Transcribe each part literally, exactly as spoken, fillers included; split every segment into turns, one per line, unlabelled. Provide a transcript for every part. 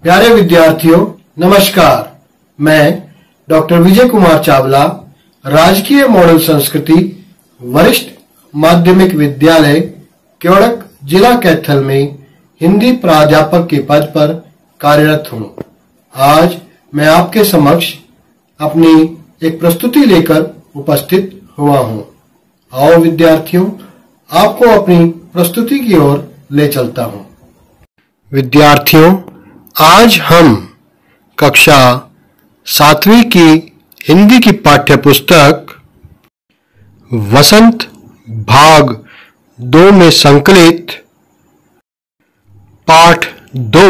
प्यारे विद्यार्थियों, नमस्कार। मैं डॉक्टर विजय कुमार चावला, राजकीय मॉडल संस्कृति वरिष्ठ माध्यमिक विद्यालय केवड़क, जिला कैथल में हिंदी प्राध्यापक के पद पर कार्यरत हूँ। आज मैं आपके समक्ष अपनी एक प्रस्तुति लेकर उपस्थित हुआ हूँ। आओ विद्यार्थियों, आपको अपनी प्रस्तुति की ओर ले चलता हूँ। विद्यार्थियों, आज हम कक्षा सातवीं की हिंदी की पाठ्य पुस्तक वसंत भाग दो में संकलित पाठ दो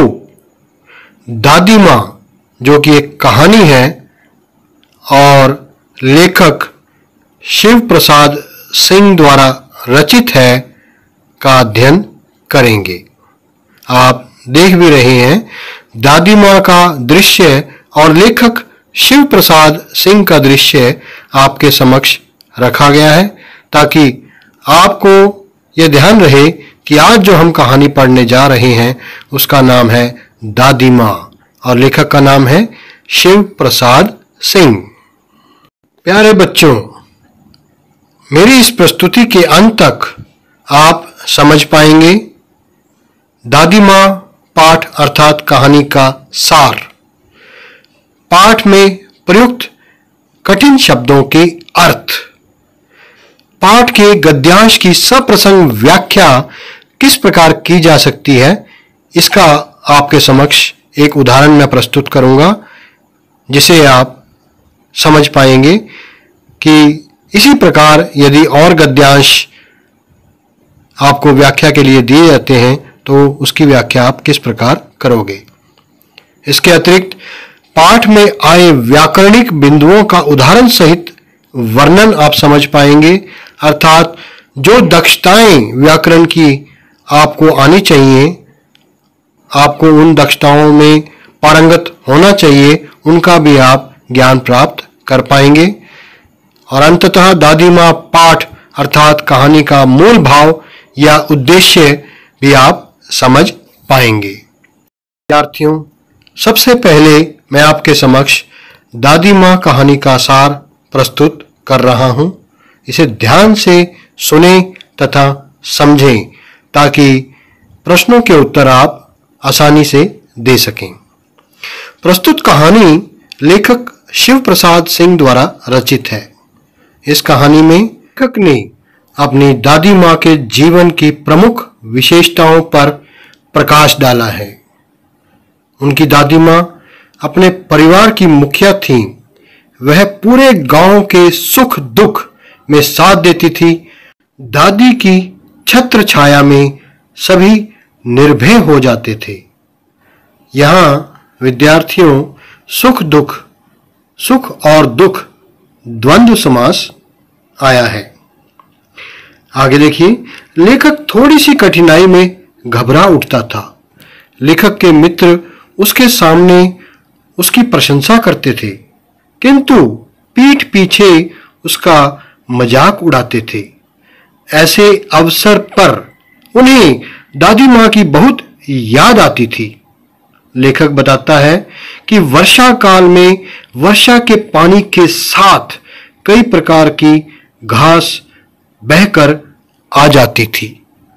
दादी माँ, जो कि एक कहानी है और लेखक शिव प्रसाद सिंह द्वारा रचित है, का अध्ययन करेंगे। आप देख भी रहे हैं, दादी माँ का दृश्य और लेखक शिव प्रसाद सिंह का दृश्य आपके समक्ष रखा गया है, ताकि आपको यह ध्यान रहे कि आज जो हम कहानी पढ़ने जा रहे हैं उसका नाम है दादी माँ और लेखक का नाम है शिव प्रसाद सिंह। प्यारे बच्चों, मेरी इस प्रस्तुति के अंत तक आप समझ पाएंगे दादी माँ पाठ अर्थात कहानी का सार। पाठ में प्रयुक्त कठिन शब्दों के अर्थ, पाठ के गद्यांश की सप्रसंग व्याख्या किस प्रकार की जा सकती है, इसका आपके समक्ष एक उदाहरण मैं प्रस्तुत करूंगा, जिसे आप समझ पाएंगे कि इसी प्रकार यदि और गद्यांश आपको व्याख्या के लिए दिए जाते हैं तो उसकी व्याख्या आप किस प्रकार करोगे। इसके अतिरिक्त पाठ में आए व्याकरणिक बिंदुओं का उदाहरण सहित वर्णन आप समझ पाएंगे, अर्थात जो दक्षताएं व्याकरण की आपको आनी चाहिए, आपको उन दक्षताओं में पारंगत होना चाहिए, उनका भी आप ज्ञान प्राप्त कर पाएंगे। और अंततः दादी माँ पाठ अर्थात कहानी का मूल भाव या उद्देश्य भी आप समझ पाएंगे। विद्यार्थियों, सबसे पहले मैं आपके समक्ष दादी माँ कहानी का सार प्रस्तुत कर रहा हूं। इसे ध्यान से सुने तथा समझें, ताकि प्रश्नों के उत्तर आप आसानी से दे सकें। प्रस्तुत कहानी लेखक शिव प्रसाद सिंह द्वारा रचित है। इस कहानी में लेखक ने अपनी दादी माँ के जीवन की प्रमुख विशेषताओं पर प्रकाश डाला है। उनकी दादी माँ अपने परिवार की मुखिया थीं। वह पूरे गांव के सुख दुख में साथ देती थी। दादी की छत्र छाया में सभी निर्भय हो जाते थे। यहाँ विद्यार्थियों, सुख दुख, सुख और दुख द्वंद्व समास आया है। आगे देखिए, लेखक थोड़ी सी कठिनाई में घबरा उठता था। लेखक के मित्र उसके सामने उसकी प्रशंसा करते थे, किंतु पीठ पीछे उसका मजाक उड़ाते थे। ऐसे अवसर पर उन्हें दादी माँ की बहुत याद आती थी। लेखक बताता है कि वर्षा काल में वर्षा के पानी के साथ कई प्रकार की घास बहकर आ जाती थी।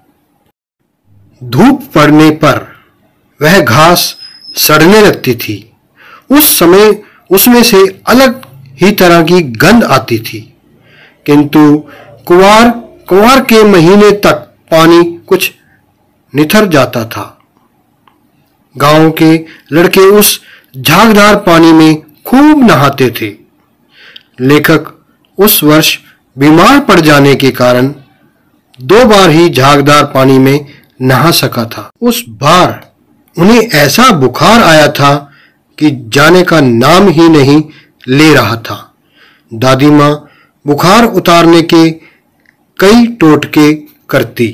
धूप पड़ने पर वह घास सड़ने लगती थी। उस समय उसमें से अलग ही तरह की गंध आती थी, किंतु कुवार कुवार के महीने तक पानी कुछ निथर जाता था। गांव के लड़के उस झागदार पानी में खूब नहाते थे। लेखक उस वर्ष बीमार पड़ जाने के कारण दो बार ही झागदार पानी में नहा सका था। उस बार उन्हें ऐसा बुखार आया था कि जाने का नाम ही नहीं ले रहा था। दादी माँ बुखार उतारने के कई टोटके करती।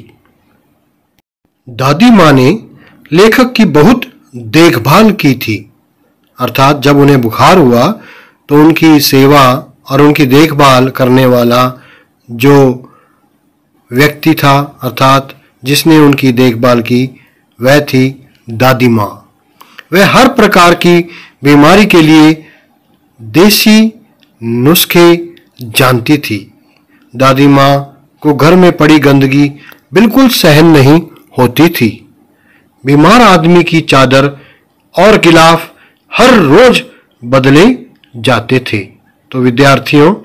दादी माँ ने लेखक की बहुत देखभाल की थी, अर्थात जब उन्हें बुखार हुआ तो उनकी सेवा और उनकी देखभाल करने वाला जो व्यक्ति था, अर्थात जिसने उनकी देखभाल की, वह थी दादी माँ। वह हर प्रकार की बीमारी के लिए देसी नुस्खे जानती थी। दादी माँ को घर में पड़ी गंदगी बिल्कुल सहन नहीं होती थी। बीमार आदमी की चादर और गिलाफ हर रोज बदले जाते थे। तो विद्यार्थियों,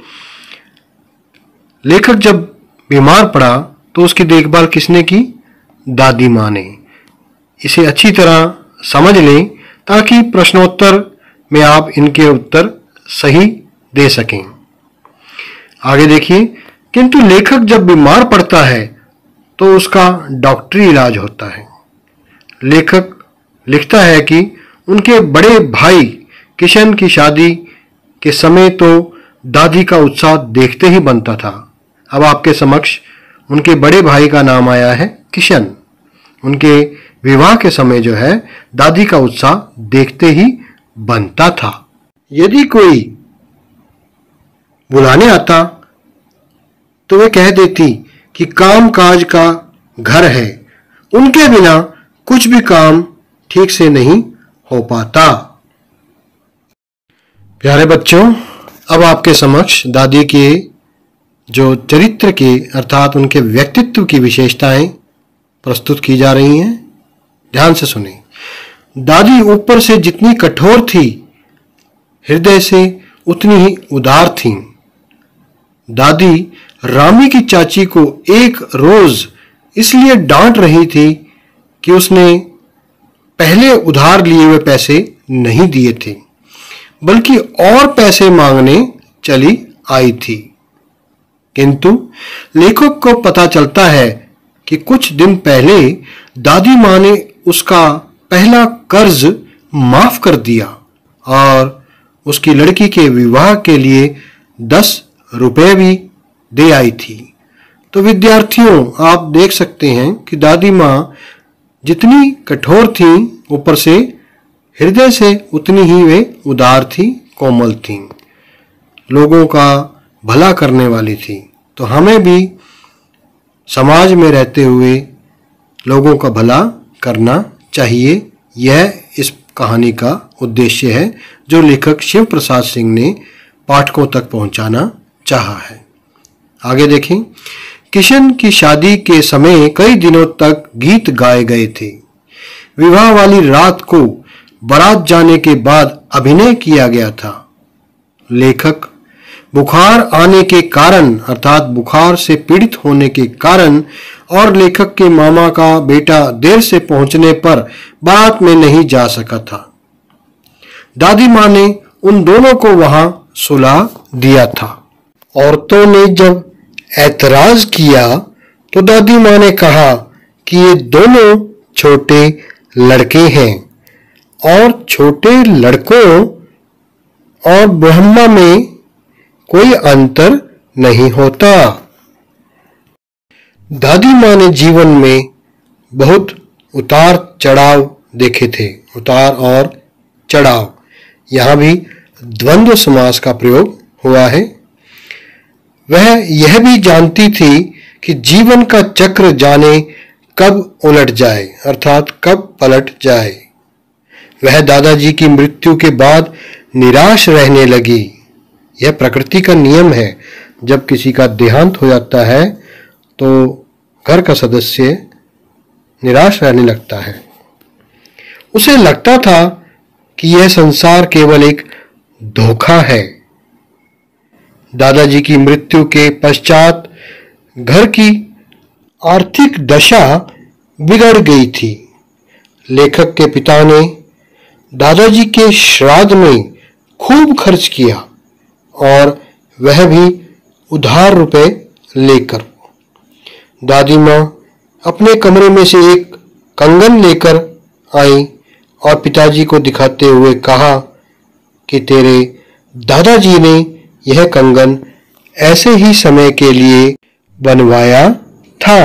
लेखक जब बीमार पड़ा तो उसकी देखभाल किसने की? दादी माँ ने। इसे अच्छी तरह समझ लें ताकि प्रश्नोत्तर में आप इनके उत्तर सही दे सकें। आगे देखिए, किंतु लेखक जब बीमार पड़ता है तो उसका डॉक्टरी इलाज होता है। लेखक लिखता है कि उनके बड़े भाई किशन की शादी के समय तो दादी का उत्साह देखते ही बनता था। अब आपके समक्ष उनके बड़े भाई का नाम आया है किशन। उनके विवाह के समय जो है दादी का उत्साह देखते ही बनता था। यदि कोई बुलाने आता तो वे कह देती कि काम काज का घर है, उनके बिना कुछ भी काम ठीक से नहीं हो पाता। प्यारे बच्चों, अब आपके समक्ष दादी के जो चरित्र के अर्थात उनके व्यक्तित्व की विशेषताएं प्रस्तुत की जा रही हैं। ध्यान से सुने। दादी ऊपर से जितनी कठोर थी, हृदय से उतनी ही उदार थीं। दादी रामी की चाची को एक रोज इसलिए डांट रही थी कि उसने पहले उधार लिए हुए पैसे नहीं दिए थे, बल्कि और पैसे मांगने चली आई थी। किंतु लेखक को पता चलता है कि कुछ दिन पहले दादी माँ ने उसका पहला कर्ज माफ कर दिया और उसकी लड़की के विवाह के लिए दस रुपए भी दे आई थी। तो विद्यार्थियों, आप देख सकते हैं कि दादी माँ जितनी कठोर थी, ऊपर से हृदय से उतनी ही वे उदार थी, कोमल थी, लोगों का भला करने वाली थी। तो हमें भी समाज में रहते हुए लोगों का भला करना चाहिए। यह इस कहानी का उद्देश्य है जो लेखक शिव प्रसाद सिंह ने पाठकों तक पहुंचाना चाहा है। आगे देखें। किशन की शादी के समय कई दिनों तक गीत गाए गए थे। विवाह वाली रात को बारात जाने के बाद अभिनय किया गया था। लेखक बुखार आने के कारण अर्थात बुखार से पीड़ित होने के कारण और लेखक के मामा का बेटा देर से पहुंचने पर बारात में नहीं जा सका था। दादी माँ ने उन दोनों को वहां सुला दिया था। औरतों ने जब ऐतराज किया तो दादी माँ ने कहा कि ये दोनों छोटे लड़के हैं और छोटे लड़कों और ब्रह्मा में कोई अंतर नहीं होता। दादी माँ ने जीवन में बहुत उतार चढ़ाव देखे थे। उतार और चढ़ाव, यहाँ भी द्वंद्व समास का प्रयोग हुआ है। वह यह भी जानती थी कि जीवन का चक्र जाने कब उलट जाए अर्थात कब पलट जाए। वह दादाजी की मृत्यु के बाद निराश रहने लगी। यह प्रकृति का नियम है। जब किसी का देहांत हो जाता है तो घर का सदस्य निराश रहने लगता है। उसे लगता था कि यह संसार केवल एक धोखा है। दादाजी की मृत्यु के पश्चात घर की आर्थिक दशा बिगड़ गई थी। लेखक के पिता ने दादाजी के श्राद्ध में खूब खर्च किया और वह भी उधार रुपए लेकर। दादी माँ अपने कमरे में से एक कंगन लेकर आई और पिताजी को दिखाते हुए कहा कि तेरे दादाजी ने यह कंगन ऐसे ही समय के लिए बनवाया था।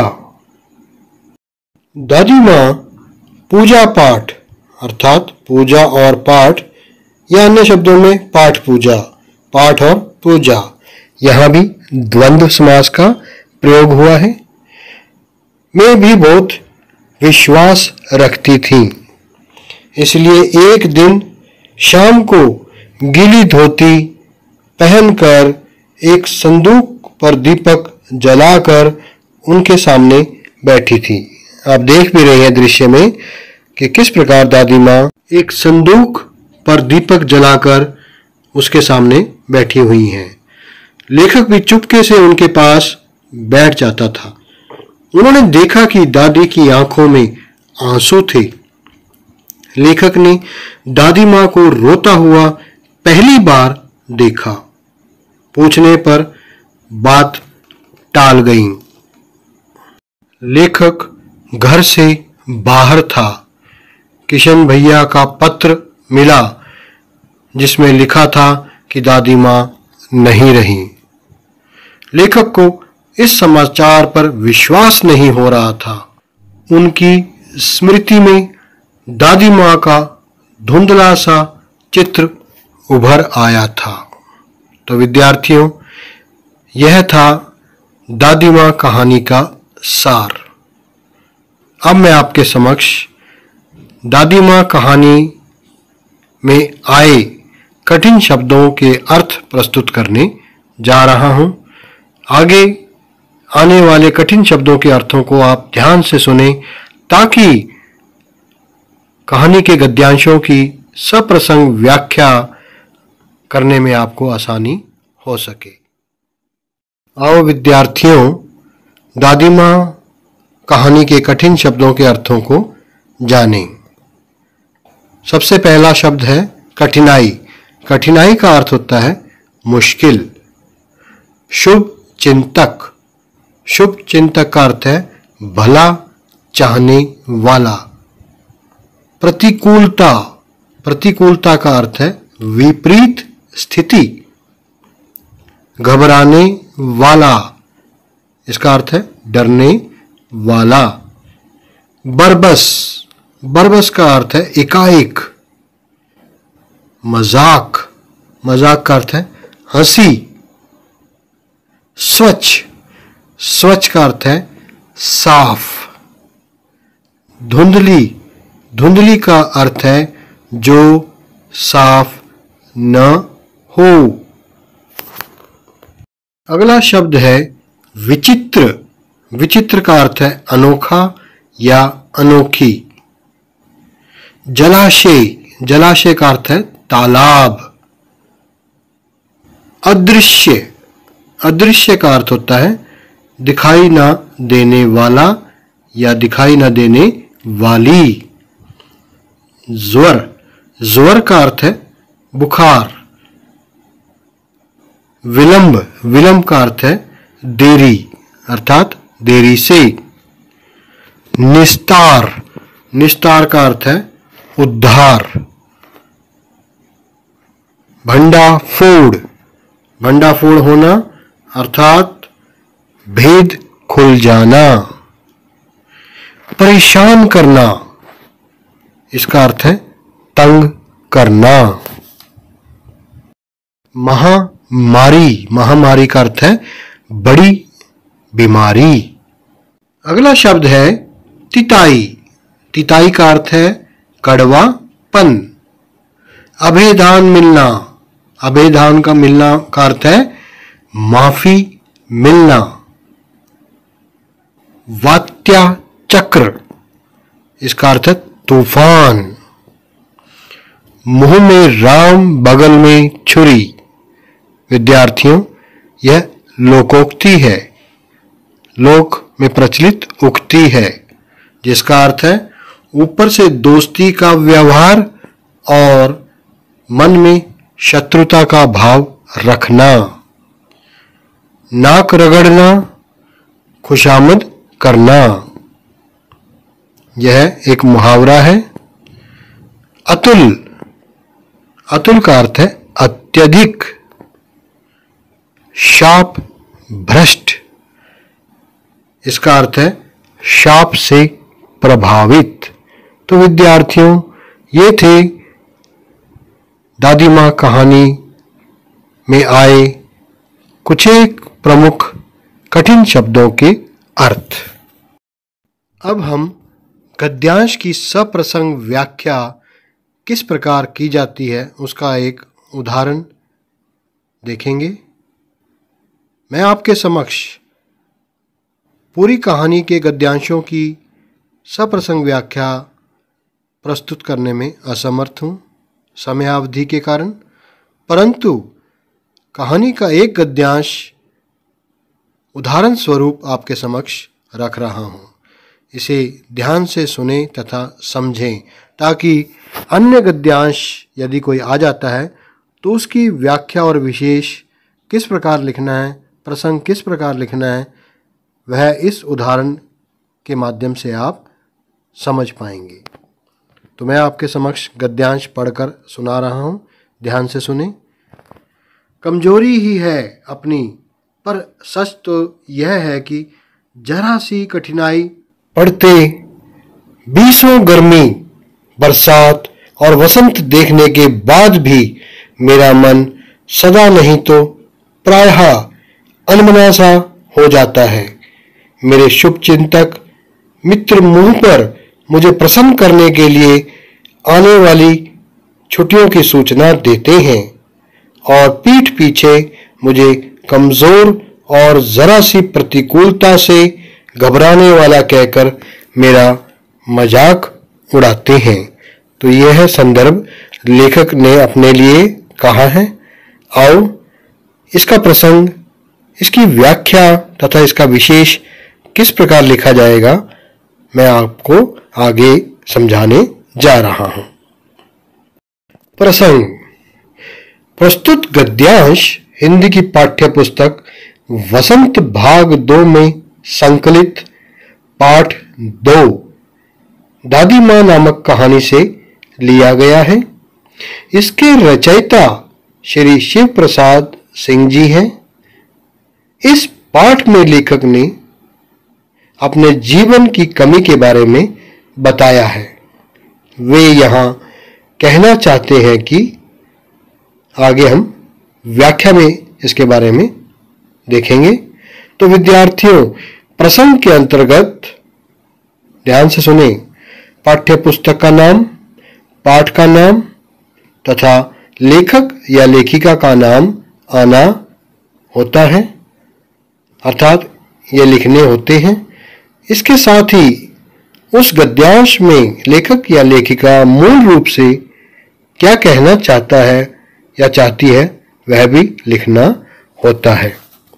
दादी माँ पूजा पाठ अर्थात पूजा और पाठ या अन्य शब्दों में पाठ पूजा, पाठ और पूजा, यहाँ भी द्वंद्व समास का प्रयोग हुआ है, में भी बहुत विश्वास रखती थी। इसलिए एक दिन शाम को गीली धोती पहनकर एक संदूक पर दीपक जलाकर उनके सामने बैठी थी। आप देख भी रहे हैं दृश्य में कि किस प्रकार दादी माँ एक संदूक पर दीपक जलाकर उसके सामने बैठी हुई हैं। लेखक भी चुपके से उनके पास बैठ जाता था। उन्होंने देखा कि दादी की आंखों में आंसू थे। लेखक ने दादी माँ को रोता हुआ पहली बार देखा। पूछने पर बात टाल गई। लेखक घर से बाहर था। किशन भैया का पत्र मिला जिसमें लिखा था कि दादी माँ नहीं रही। लेखक को इस समाचार पर विश्वास नहीं हो रहा था। उनकी स्मृति में दादी माँ का धुंधला सा चित्र उभर आया था। तो विद्यार्थियों, यह था दादी माँ कहानी का सार। अब मैं आपके समक्ष दादी माँ कहानी में आए कठिन शब्दों के अर्थ प्रस्तुत करने जा रहा हूं। आगे आने वाले कठिन शब्दों के अर्थों को आप ध्यान से सुने ताकि कहानी के गद्यांशों की सप्रसंग व्याख्या करने में आपको आसानी हो सके। आओ विद्यार्थियों, दादी माँ कहानी के कठिन शब्दों के अर्थों को जानें। सबसे पहला शब्द है कठिनाई। कठिनाई का अर्थ होता है मुश्किल। शुभ चिंतक। शुभ चिंतक का अर्थ है भला चाहने वाला। प्रतिकूलता। प्रतिकूलता का अर्थ है विपरीत स्थिति। घबराने वाला, इसका अर्थ है डरने वाला। बरबस। बरबस का अर्थ है एकाएक। मजाक। मजाक का अर्थ है हंसी। स्वच्छ। स्वच्छ का अर्थ है साफ। धुंधली। धुंधली का अर्थ है जो साफ न हो। अगला शब्द है विचित्र। विचित्र का अर्थ है अनोखा या अनोखी। जलाशय। जलाशय का अर्थ है तालाब। अदृश्य। अदृश्य का अर्थ होता है दिखाई ना देने वाला या दिखाई ना देने वाली। ज्वर। ज्वर का अर्थ है बुखार। विलंब। विलंब का अर्थ है देरी अर्थात देरी से। निस्तार। निस्तार का अर्थ है उद्धार। भंडाफोड़। भंडाफोड़ होना अर्थात भेद खुल जाना। परेशान करना, इसका अर्थ है तंग करना। महामारी। महामारी का अर्थ है बड़ी बीमारी। अगला शब्द है तिताई। तिताई का अर्थ है कड़वापन। अभेदान मिलना। अभेदान का मिलना का अर्थ है माफी मिलना। वात्या चक्र, इसका अर्थ है तूफान। मुंह में राम बगल में छुरी। विद्यार्थियों, यह लोकोक्ति है। लोक में प्रचलित उक्ति है जिसका अर्थ है ऊपर से दोस्ती का व्यवहार और मन में शत्रुता का भाव रखना। नाक रगड़ना, खुशामद करना, यह एक मुहावरा है। अतुल। अतुल का अर्थ है अत्यधिक। शाप भ्रष्ट, इसका अर्थ है शाप से प्रभावित। तो विद्यार्थियों, ये थे दादी माँ कहानी में आए कुछ एक प्रमुख कठिन शब्दों के अर्थ। अब हम गद्यांश की सप्रसंग व्याख्या किस प्रकार की जाती है उसका एक उदाहरण देखेंगे। मैं आपके समक्ष पूरी कहानी के गद्यांशों की सप्रसंग व्याख्या प्रस्तुत करने में असमर्थ हूँ समयावधि के कारण, परंतु कहानी का एक गद्यांश उदाहरण स्वरूप आपके समक्ष रख रहा हूँ। इसे ध्यान से सुने तथा समझें ताकि अन्य गद्यांश यदि कोई आ जाता है तो उसकी व्याख्या और विशेष किस प्रकार लिखना है, प्रसंग किस प्रकार लिखना है, वह इस उदाहरण के माध्यम से आप समझ पाएंगे। तो मैं आपके समक्ष गद्यांश पढ़कर सुना रहा हूँ, ध्यान से सुने। कमजोरी ही है अपनी, पर सच तो यह है कि जरा सी कठिनाई पड़ते बीसों गर्मी, बरसात और वसंत देखने के बाद भी मेरा मन सदा नहीं तो प्रायः अनमना सा हो जाता है। मेरे शुभ चिंतक मित्र मुंह पर मुझे प्रसन्न करने के लिए आने वाली छुट्टियों की सूचना देते हैं और पीठ पीछे मुझे कमजोर और जरा सी प्रतिकूलता से घबराने वाला कहकर मेरा मजाक उड़ाते हैं। तो यह संदर्भ लेखक ने अपने लिए कहा है। आओ इसका प्रसंग, इसकी व्याख्या तथा इसका विशेष किस प्रकार लिखा जाएगा मैं आपको आगे समझाने जा रहा हूं। प्रसंग। प्रस्तुत गद्यांश हिंदी की पाठ्य पुस्तक वसंत भाग दो में संकलित पाठ दो दादी माँ नामक कहानी से लिया गया है। इसके रचयिता श्री शिव प्रसाद सिंह जी हैं। इस पाठ में लेखक ने अपने जीवन की कमी के बारे में बताया है। वे यहाँ कहना चाहते हैं कि आगे हम व्याख्या में इसके बारे में देखेंगे। तो विद्यार्थियों, प्रसंग के अंतर्गत ध्यान से सुने, पाठ्य पुस्तक का नाम, पाठ का नाम तथा लेखक या लेखिका का नाम आना होता है, अर्थात ये लिखने होते हैं। इसके साथ ही उस गद्यांश में लेखक या लेखिका मूल रूप से क्या कहना चाहता है या चाहती है वह भी लिखना होता है।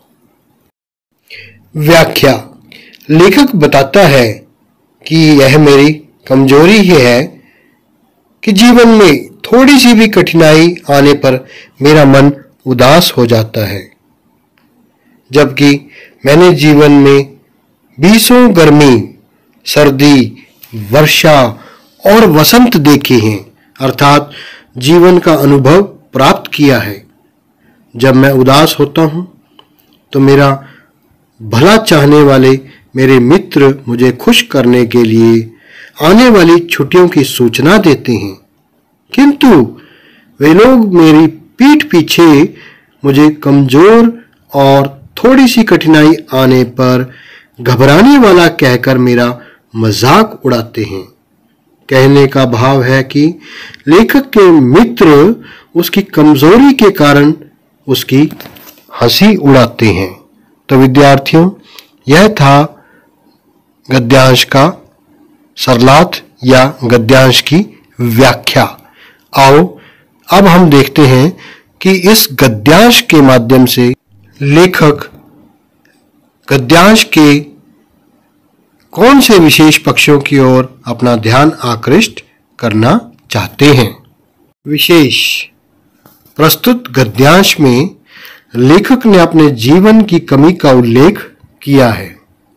व्याख्या। लेखक बताता है कि यह मेरी कमजोरी ही है कि जीवन में थोड़ी सी भी कठिनाई आने पर मेरा मन उदास हो जाता है, जबकि मैंने जीवन में बीसों गर्मी, सर्दी, वर्षा और वसंत देखे हैं, अर्थात जीवन का अनुभव प्राप्त किया है। जब मैं उदास होता हूं तो मेरा भला चाहने वाले मेरे मित्र मुझे खुश करने के लिए आने वाली छुट्टियों की सूचना देते हैं, किंतु वे लोग मेरी पीठ पीछे मुझे कमजोर और थोड़ी सी कठिनाई आने पर घबराने वाला कहकर मेरा मजाक उड़ाते हैं। कहने का भाव है कि लेखक के मित्र उसकी कमजोरी के कारण उसकी हंसी उड़ाते हैं। तो विद्यार्थियों, यह था गद्यांश का सरलार्थ या गद्यांश की व्याख्या। आओ अब हम देखते हैं कि इस गद्यांश के माध्यम से लेखक गद्यांश के कौन से विशेष पक्षों की ओर अपना ध्यान आकृष्ट करना चाहते हैं। विशेष। प्रस्तुत गद्यांश में लेखक ने अपने जीवन की कमी का उल्लेख किया है।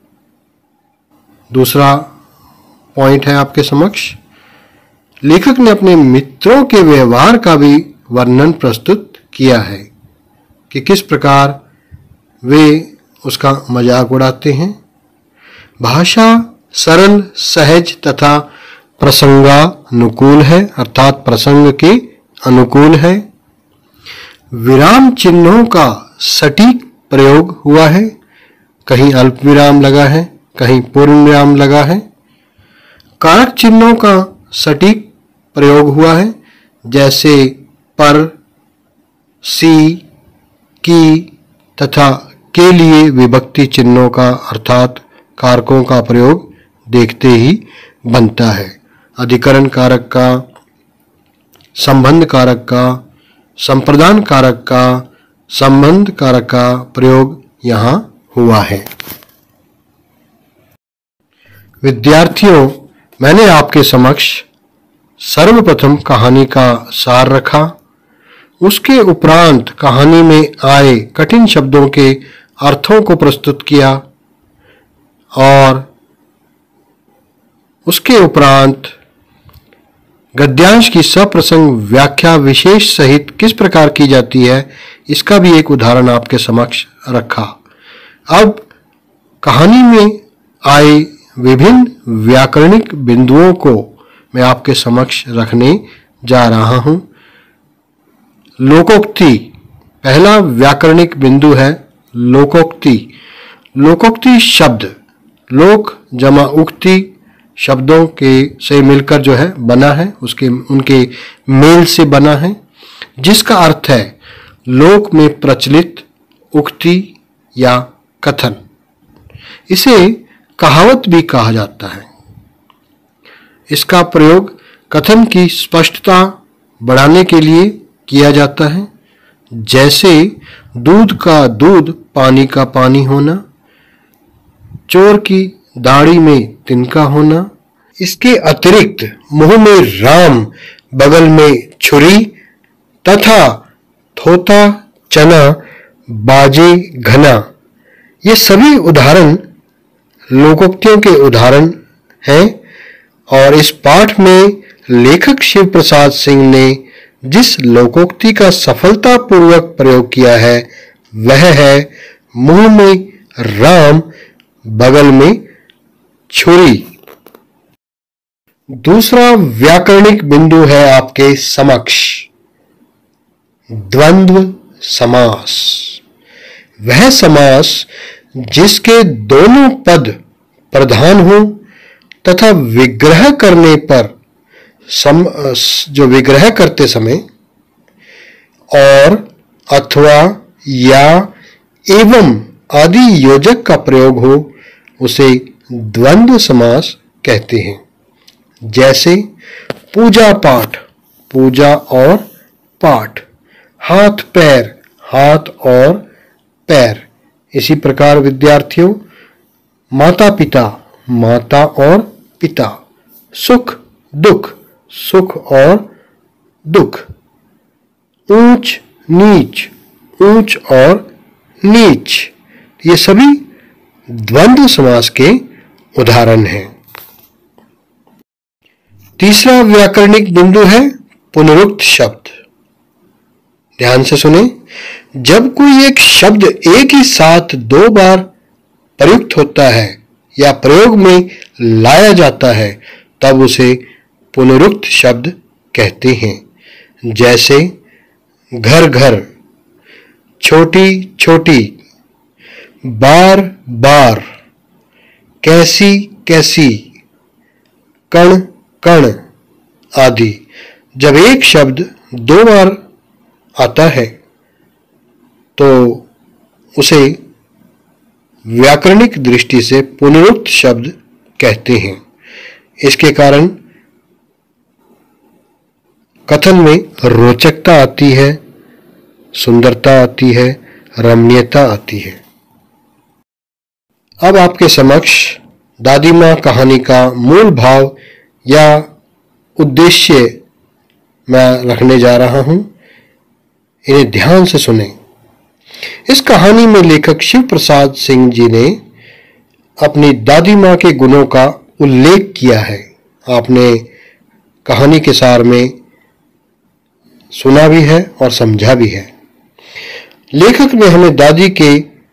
दूसरा पॉइंट है आपके समक्ष, लेखक ने अपने मित्रों के व्यवहार का भी वर्णन प्रस्तुत किया है कि किस प्रकार वे उसका मजाक उड़ाते हैं। भाषा सरल, सहज तथा प्रसंगानुकूल है, अर्थात प्रसंग के अनुकूल है। विराम चिन्हों का सटीक प्रयोग हुआ है, कहीं अल्प विराम लगा है, कहीं पूर्ण विराम लगा है। कारक चिन्हों का सटीक प्रयोग हुआ है, जैसे पर, सी, की तथा के लिए विभक्ति चिन्हों का अर्थात कारकों का प्रयोग देखते ही बनता है। अधिकरण कारक का, संबंध कारक का, संप्रदान कारक का, संबंध कारक का प्रयोग यहाँ हुआ है। विद्यार्थियों, मैंने आपके समक्ष सर्वप्रथम कहानी का सार रखा, उसके उपरांत कहानी में आए कठिन शब्दों के अर्थों को प्रस्तुत किया और उसके उपरांत गद्यांश की सप्रसंग व्याख्या विशेष सहित किस प्रकार की जाती है इसका भी एक उदाहरण आपके समक्ष रखा। अब कहानी में आए विभिन्न व्याकरणिक बिंदुओं को मैं आपके समक्ष रखने जा रहा हूं। लोकोक्ति पहला व्याकरणिक बिंदु है। लोकोक्ति लोकोक्ति शब्द लोक जमा उक्ति शब्दों के से मिलकर जो है बना है, उसके उनके मेल से बना है, जिसका अर्थ है लोक में प्रचलित उक्ति या कथन। इसे कहावत भी कहा जाता है। इसका प्रयोग कथन की स्पष्टता बढ़ाने के लिए किया जाता है, जैसे दूध का दूध, पानी का पानी होना, चोर की दाढ़ी में तिनका होना। इसके अतिरिक्त मुंह में राम, बगल में छुरी तथा थोता चना, बाजे घना, ये सभी उदाहरण लोकोक्तियों के उदाहरण हैं। और इस पाठ में लेखक शिव प्रसाद सिंह ने जिस लोकोक्ति का सफलतापूर्वक प्रयोग किया है वह है मुंह में राम, बगल में छुरी। दूसरा व्याकरणिक बिंदु है आपके समक्ष द्वंद्व समास। वह समास जिसके दोनों पद प्रधान हो तथा विग्रह करने पर सम, जो विग्रह करते समय और, अथवा, या, एवं आदि योजक का प्रयोग हो उसे द्वंद्व समास कहते हैं। जैसे पूजा पाठ, पूजा और पाठ, हाथ पैर, हाथ और पैर। इसी प्रकार विद्यार्थियों, माता पिता, माता और पिता, सुख दुख, सुख और दुख, ऊंच नीच, ऊंच और नीच, ये सभी द्वंद्व समास के उदाहरण हैं। तीसरा व्याकरणिक बिंदु है पुनरुक्त शब्द। ध्यान से सुने, जब कोई एक शब्द एक ही साथ दो बार प्रयुक्त होता है या प्रयोग में लाया जाता है तब उसे पुनरुक्त शब्द कहते हैं। जैसे घर घर, छोटी छोटी, बार बार, कैसी कैसी, कण कण आदि। जब एक शब्द दो बार आता है तो उसे व्याकरणिक दृष्टि से पुनरुक्त शब्द कहते हैं। इसके कारण कथन में रोचकता आती है, सुंदरता आती है, रमणीयता आती है। अब आपके समक्ष दादी माँ कहानी का मूल भाव या उद्देश्य मैं रखने जा रहा हूं। इन्हें ध्यान से सुनें। इस कहानी में लेखक शिव प्रसाद सिंह जी ने अपनी दादी माँ के गुणों का उल्लेख किया है। आपने कहानी के सार में सुना भी है और समझा भी है। लेखक ने हमें दादी के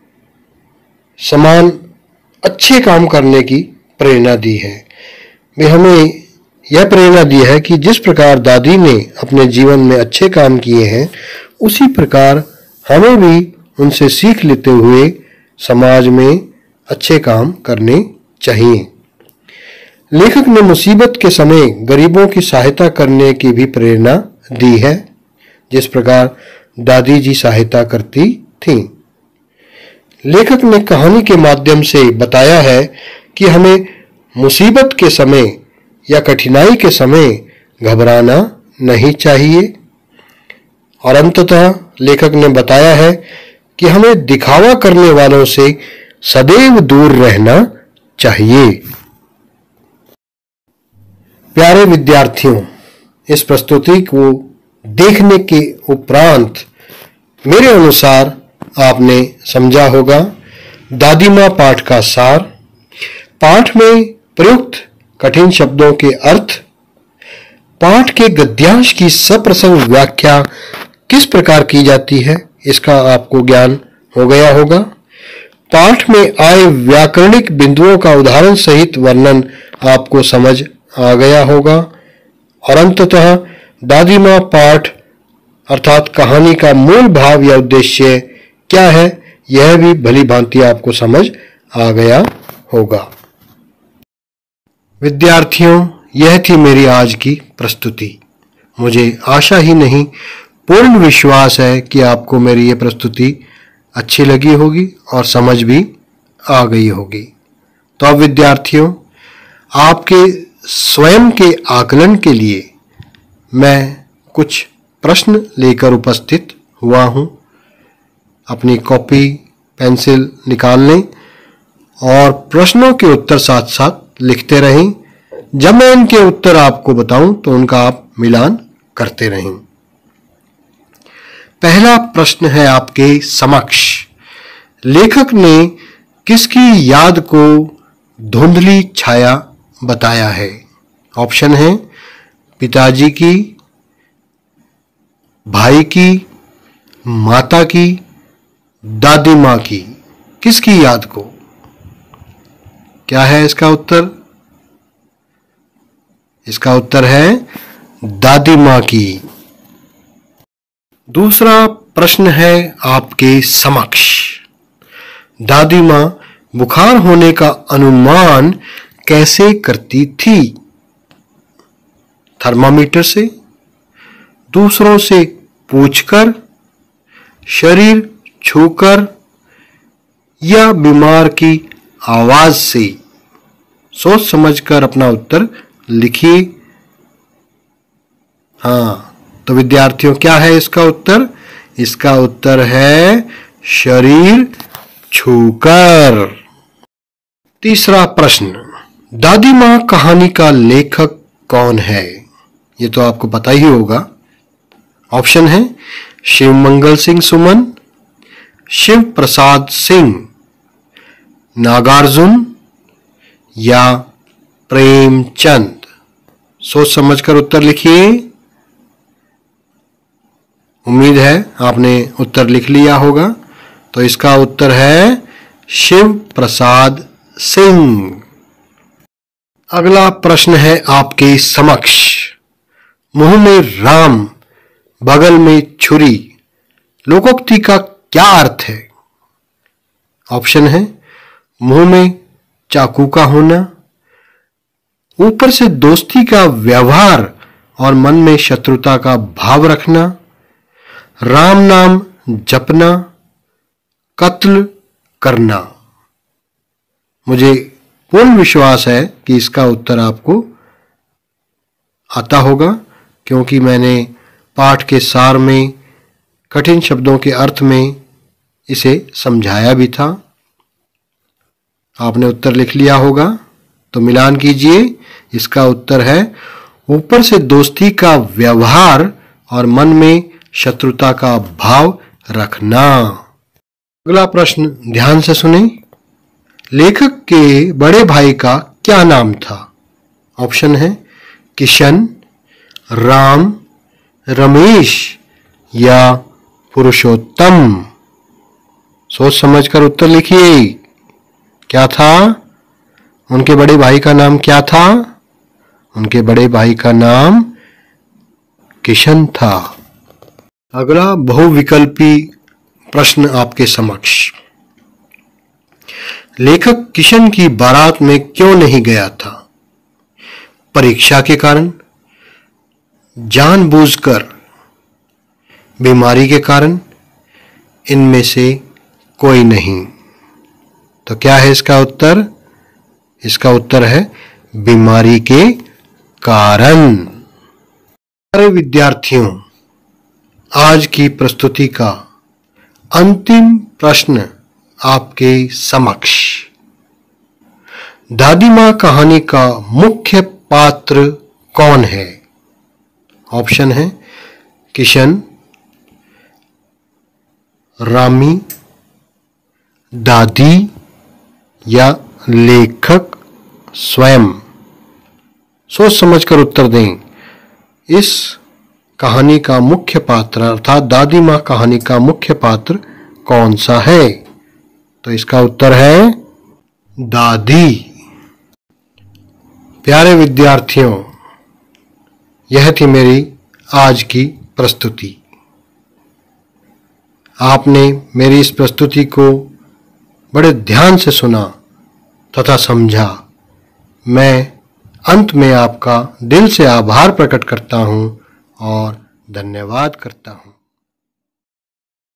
समान अच्छे काम करने की प्रेरणा दी है। वे हमें यह प्रेरणा दी है कि जिस प्रकार दादी ने अपने जीवन में अच्छे काम किए हैं उसी प्रकार हमें भी उनसे सीख लेते हुए समाज में अच्छे काम करने चाहिए। लेखक ने मुसीबत के समय गरीबों की सहायता करने की भी प्रेरणा दी है, जिस प्रकार दादी जी सहायता करती थीं। लेखक ने कहानी के माध्यम से बताया है कि हमें मुसीबत के समय या कठिनाई के समय घबराना नहीं चाहिए, और अंततः लेखक ने बताया है कि हमें दिखावा करने वालों से सदैव दूर रहना चाहिए। प्यारे विद्यार्थियों, इस प्रस्तुति को देखने के उपरांत मेरे अनुसार आपने समझा होगा दादी माँ पाठ का सार, पाठ में प्रयुक्त कठिन शब्दों के अर्थ, पाठ के गद्यांश की सप्रसंग व्याख्या किस प्रकार की जाती है इसका आपको ज्ञान हो गया होगा। पाठ में आए व्याकरणिक बिंदुओं का उदाहरण सहित वर्णन आपको समझ आ गया होगा, और अंततः दादी माँ पाठ अर्थात कहानी का मूल भाव या उद्देश्य क्या है यह भी भली भांति आपको समझ आ गया होगा। विद्यार्थियों, यह थी मेरी आज की प्रस्तुति। मुझे आशा ही नहीं पूर्ण विश्वास है कि आपको मेरी यह प्रस्तुति अच्छी लगी होगी और समझ भी आ गई होगी। तो अब विद्यार्थियों, आपके स्वयं के आकलन के लिए मैं कुछ प्रश्न लेकर उपस्थित हुआ हूं। अपनी कॉपी पेंसिल निकाल लें और प्रश्नों के उत्तर साथ साथ लिखते रहें। जब मैं इनके उत्तर आपको बताऊं तो उनका आप मिलान करते रहें। पहला प्रश्न है आपके समक्ष, लेखक ने किसकी याद को धुंधली छाया बताया है? ऑप्शन है पिताजी की, भाई की, माता की, दादी माँ की। किसकी याद को? क्या है इसका उत्तर? इसका उत्तर है दादी माँ की। दूसरा प्रश्न है आपके समक्ष, दादी माँ बुखार होने का अनुमान कैसे करती थी? थर्मामीटर से, दूसरों से पूछकर, शरीर छूकर या बीमार की आवाज से? सोच समझकर अपना उत्तर लिखिए। हाँ, तो विद्यार्थियों क्या है इसका उत्तर? इसका उत्तर है शरीर छूकर। तीसरा प्रश्न, दादी माँ कहानी का लेखक कौन है? ये तो आपको पता ही होगा। ऑप्शन है शिवमंगल सिंह सुमन, शिव प्रसाद सिंह, नागार्जुन या प्रेमचंद। सोच समझकर उत्तर लिखिए। उम्मीद है आपने उत्तर लिख लिया होगा। तो इसका उत्तर है शिव प्रसाद सिंह। अगला प्रश्न है आपके समक्ष, मुंह में राम बगल में छुरी लोकोक्ति का क्या अर्थ है? ऑप्शन है मुंह में चाकू का होना, ऊपर से दोस्ती का व्यवहार और मन में शत्रुता का भाव रखना, राम नाम जपना, कत्ल करना। मुझे पूर्ण विश्वास है कि इसका उत्तर आपको आता होगा, क्योंकि मैंने पाठ के सार में कठिन शब्दों के अर्थ में इसे समझाया भी था। आपने उत्तर लिख लिया होगा, तो मिलान कीजिए। इसका उत्तर है ऊपर से दोस्ती का व्यवहार और मन में शत्रुता का भाव रखना। अगला प्रश्न ध्यान से सुने, लेखक के बड़े भाई का क्या नाम था? ऑप्शन है किशन, राम, रमेश या पुरुषोत्तम। सोच समझकर उत्तर लिखिए। क्या था? उनके बड़े भाई का नाम क्या था? उनके बड़े भाई का नाम किशन था। अगला बहुविकल्पी प्रश्न आपके समक्ष, लेखक किशन की बारात में क्यों नहीं गया था? परीक्षा के कारण, जानबूझकर बीमारी के कारण? इनमें से कोई नहीं। तो क्या है इसका उत्तर? इसका उत्तर है बीमारी के कारण। प्यारे विद्यार्थियों, आज की प्रस्तुति का अंतिम प्रश्न आपके समक्ष। दादी माँ कहानी का मुख्य पात्र कौन है? ऑप्शन है किशन, रामी, दादी या लेखक स्वयं। सोच समझकर उत्तर दें। इस कहानी का मुख्य पात्र अर्थात दादी माँ कहानी का मुख्य पात्र कौन सा है? तो इसका उत्तर है दादी। प्यारे विद्यार्थियों, यह थी मेरी आज की प्रस्तुति। आपने मेरी इस प्रस्तुति को बड़े ध्यान से सुना तथा समझा। मैं अंत में आपका दिल से आभार प्रकट करता हूँ और धन्यवाद करता हूँ।